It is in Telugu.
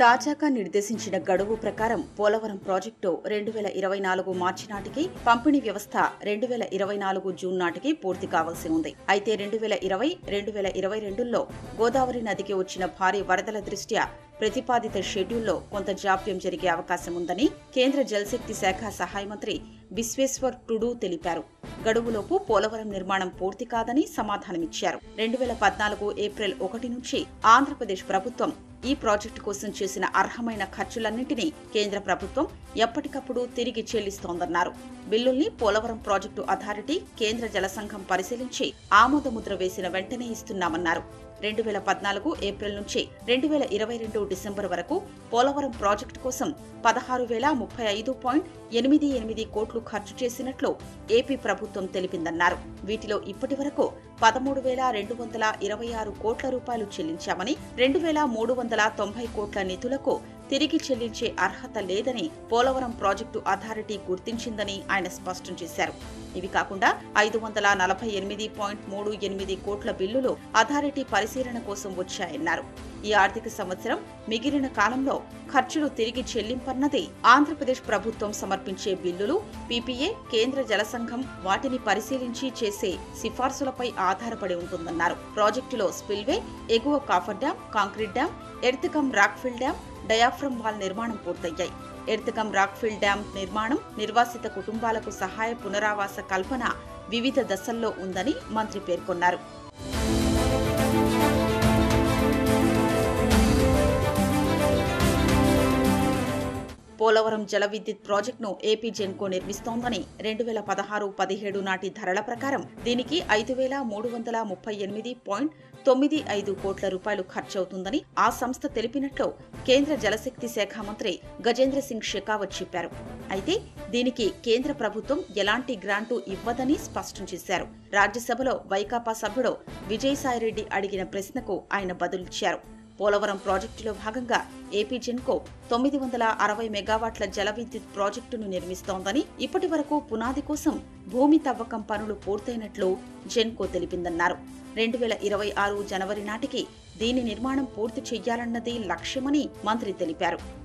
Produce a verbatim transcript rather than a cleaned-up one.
తాజాగా నిర్దేశించిన గడువు ప్రకారం పోలవరం ప్రాజెక్టు రెండు వేల ఇరవై నాలుగు మార్చి నాటికి, పంపిణీ వ్యవస్థ రెండు వేల ఇరవై నాలుగు జూన్ నాటికి పూర్తి కావాల్సి ఉంది. అయితే రెండు వేల ఇరవై రెండు వేల ఇరవై రెండులో గోదావరి నదికి వచ్చిన భారీ వరదల దృష్ట్యా ప్రతిపాదిత షెడ్యూల్లో కొంత జాప్యం జరిగే అవకాశం ఉందని కేంద్ర జలశక్తి శాఖ సహాయ మంత్రి విశ్వేశ్వర్ టుడు తెలిపారు. గడువులోపు పోలవరం నిర్మాణం పూర్తి కాదని సమాధానమిచ్చారు. రెండు వేల పద్నాలుగు ఏప్రిల్ ఒకటి నుంచి ఆంధ్రప్రదేశ్ ప్రభుత్వం ఈ ప్రాజెక్టు కోసం చేసిన అర్హమైన ఖర్చులన్నింటినీ కేంద్ర ప్రభుత్వం ఎప్పటికప్పుడు తిరిగి చెల్లిస్తోందన్నారు. బిల్లుల్ని పోలవరం ప్రాజెక్టు అథారిటీ, కేంద్ర జల సంఘం పరిశీలించి ఆమోదముద్ర వేసిన వెంటనే ఇస్తున్నామన్నారు. రెండు వేల పద్నాలుగు ఏప్రిల్ నుంచి రెండు వేల ఇరవై రెండు డిసెంబర్ వరకు పోలవరం ప్రాజెక్టు కోసం పదహారు వేల ముప్పై ఐదు పాయింట్ ఎనిమిది ఎనిమిది కోట్లు ఖర్చు చేసినట్లు ఏపీ ప్రభుత్వం తెలిపిందన్నారు. వీటిలో ఇప్పటి వరకు పదమూడు వేల రెండు వందల ఇరవై ఆరు కోట్ల రూపాయలు చెల్లించామని, రెండు వేల మూడు వందల తొంభై కోట్ల నిధులకు తిరిగి చెల్లించే అర్హత లేదని పోలవరం ప్రాజెక్టు అథారిటీ గుర్తించిందని ఆయన స్పష్టం చేశారు. ఇవి కాకుండా ఐదు వందల నలభై ఎనిమిది పాయింట్ మూడు ఎనిమిది కోట్ల బిల్లులు అథారిటీ పరిశీలన కోసం వచ్చాయన్నారు. ఈ ఆర్థిక సంవత్సరం మిగిలిన కాలంలో ఖర్చులు తిరిగి చెల్లింపన్నది ఆంధ్రప్రదేశ్ ప్రభుత్వం సమర్పించే బిల్లులు, పీపీఏ, కేంద్ర జల సంఘం వాటిని పరిశీలించి చేసే సిఫార్సులపై ఆధారపడి ఉంటుందన్నారు. ప్రాజెక్టులో స్పిల్వే, ఎగువ coffer dam, concrete dam, earth cum rockfill dam, diaphragm wall నిర్మాణం పూర్తయ్యాయి. ఎర్త్కమ్ రాక్ఫిల్ డ్యాం నిర్మాణం నిర్వాసిత కుటుంబాలకు సహాయ పునరావాస కల్పన వివిధ దశల్లో ఉందని మంత్రి పేర్కొన్నారు. పోలవరం జల విద్యుత్ ప్రాజెక్టును ఏపీ జెన్కో నిర్మిస్తోందని, రెండు వేల పదహారు పదిహేడు నాటి ధరల ప్రకారం దీనికి ఐదు వేల మూడు వందల ముప్పై ఎనిమిది పాయింట్ తొమ్మిది ఐదు కోట్ల రూపాయలు ఖర్చవుతుందని ఆ సంస్థ తెలిపినట్లు కేంద్ర జలశక్తి శాఖ మంత్రి గజేంద్ర సింగ్ షెకావత్ చెప్పారు. అయితే దీనికి కేంద్ర ప్రభుత్వం ఎలాంటి గ్రాంటు ఇవ్వదని స్పష్టం చేశారు. రాజ్యసభలో వైకాపా సభ్యుడు విజయసాయిరెడ్డి అడిగిన ప్రశ్నకు ఆయన బదులిచ్చారు. పోలవరం ప్రాజెక్టులో భాగంగా ఏపీ జెన్కో తొమ్మిది వందల అరవై మెగావాట్ల జల విద్యుత్ ప్రాజెక్టును నిర్మిస్తోందని, ఇప్పటి వరకు పునాది కోసం భూమి తవ్వకం పనులు పూర్తయినట్లు జెన్కో తెలిపిందన్నారు. రెండు వేల ఇరవై ఆరు జనవరి నాటికి దీని నిర్మాణం పూర్తి చెయ్యాలన్నది లక్ష్యమని మంత్రి తెలిపారు.